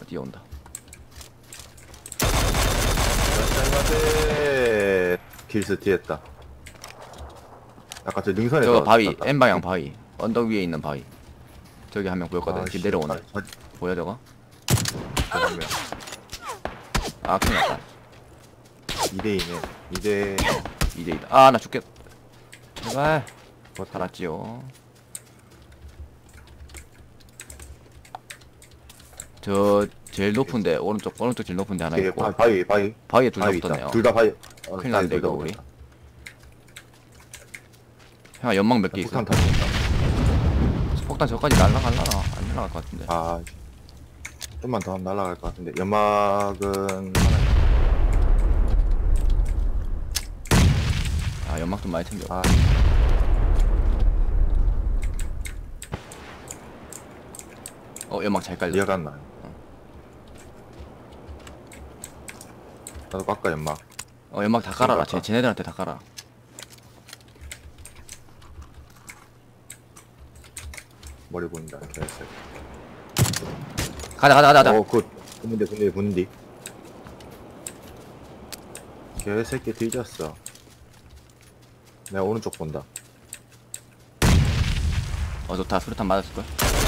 뛰어온다. 짤짤맞에 길스티 했다. 아까 저 능선에 저거 바위, 떨어졌다. N방향 바위. 언덕 위에 있는 바위. 저기 한 명 보였거든. 지금 내려오네. 보여 저거? 잠깐만. 아, 큰일 났다. 2대2네. 2대 2대2다. 아, 나 죽겠. 제발. 살았지요. 저 제일 높은데 오른쪽 제일 높은데 하나 이게 있고 바위 바위에 둘 다 바위 있다. 붙었네요. 둘 다 바위. 큰일 났는데 이거 우리. 형 연막 몇 개 있어? 폭탄 터진다. 폭탄 저까지 날라갈라나? 안 날라갈 것 같은데. 아, 좀만 더 하면 날아갈 것 같은데. 연막은 하나. 아, 연막 좀 많이 챙겨. 아, 연막 잘 깔려. 리아가 안 나. 나도 깎아 연막. 연막 다 깔아라. 깔까? 쟤네들한테 다 깔아. 머리 보인다. 개새끼. 가자. 굿. 붙는디. 개새끼 뒤졌어. 내가 오른쪽 본다. 좋다. 수류탄 맞았을걸?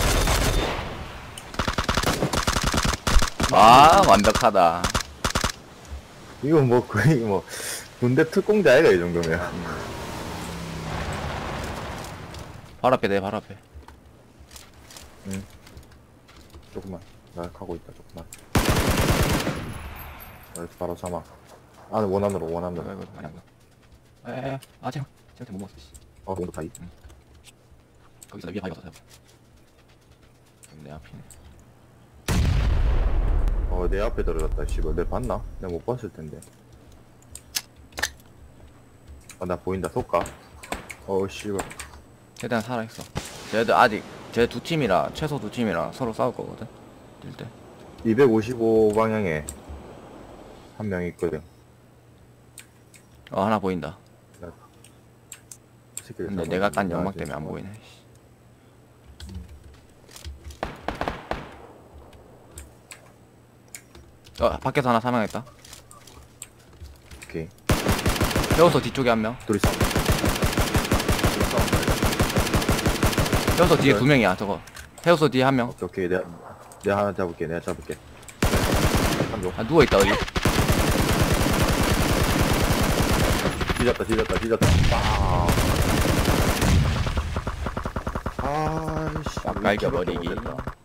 아, 완벽하다. 이거 뭐 거의 뭐 군대 특공대 아이가 이 정도면. 바로 앞에 내 바로 앞에. 응. 조금만. 나 가고 있다. 조금만. 여기 바로 삼아. 안에 원안으로. 아이고, 아니야. 아, 쟤한테 못 먹었어. 씨. 오른쪽 바위. 거기서 위에 바위 가서 내 앞이네. 내 앞에 떨어졌다. 씨발, 내가 봤나? 내가 못 봤을 텐데. 나 보인다. 쏠까? 씨발. 최대한 살아있어. 쟤들 아직 쟤 두 팀이라 최소 두 팀이라 서로 싸울 거거든. 뛸 때. 255 방향에 한 명 있거든. 하나 보인다. 새끼들 근데 잡아야 내가 깐 되는데. 연막 때문에 안 보이네. 밖에서 하나 사망했다. 오케이. 세워서 뒤쪽에 한 명. 둘이 싸워. 세워서 뒤에 그래. 두 명이야. 저거. 세워서 뒤에 한 명. 오케이. 내가 하나 잡을게. 내가 잡을게. 한쪽. 아, 누워 있다 여기. 뒤졌다. 아이씨. 빡 갈겨버리기. 됐다.